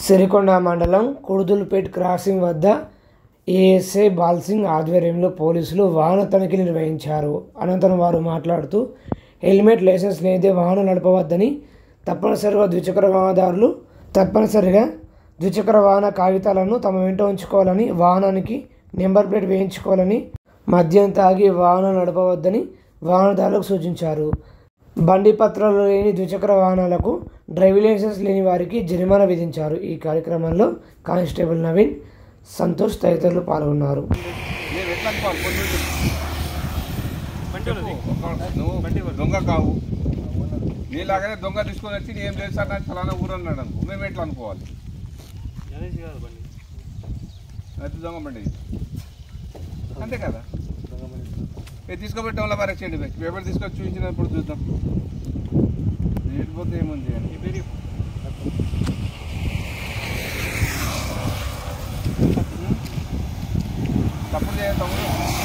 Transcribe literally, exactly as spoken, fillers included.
సిరికొండ మండలం కుర్దుల్పేట్ క్రాసింగ్ వద్ద ఏఎస్ఐ బాల్సింగ్ ఆధ్వర్యంలో పోలీసులు వాహన తనిఖీలు నిర్వహించారు. అనంతరం వారు మాట్లాడుతూ హెల్మెట్, లైసెన్స్ లేనిదే వాహనం నడపవద్దని, తప్పనిసరిగా ద్విచక్ర వాహనదారులు తప్పనిసరిగా ద్విచక్ర వాహన కాగితాలను తమ వెంట ఉంచుకోవాలని, వాహనానికి నెంబర్ ప్లేట్ వేయించుకోవాలని, మద్యం తాగి వాహనం నడపవద్దని వాహనదారులకు సూచించారు. బండి పత్రాలు లేని ద్విచక్ర వాహనాలకు డ్రైవింగ్ లైసెన్స్ లేని వారికి జరిమానా విధించారు. ఈ కార్యక్రమంలో కానిస్టేబుల్ నవీన్, సంతోష్ తదితరులు పాల్గొన్నారు. దొంగ కావు, నీలాగానే దొంగ తీసుకొని వచ్చి ఏం లేదు సార్ నాకు ఫలానా ఊరు అన్నాడు అనుకో, మేము ఎట్లా అనుకోవాలి? అది దొంగ బండి అంతే కదా. తీసుకోబెట్టడం వల్ల వారు చేయండి, పేపర్ తీసుకొచ్చి చూపించినప్పుడు చూద్దాం. లేకపోతే ఏముంది అని తప్పుడు చేయ తమ్ముడు.